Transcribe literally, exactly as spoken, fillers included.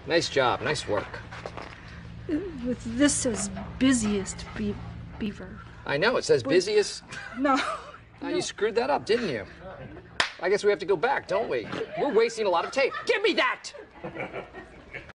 Nice job. Nice work. With this says Busiest Be Beaver. I know. It says But, busiest. No. Oh, no. you screwed that up, didn't you? I guess we have to go back, don't we? We're wasting a lot of tape. Give me that!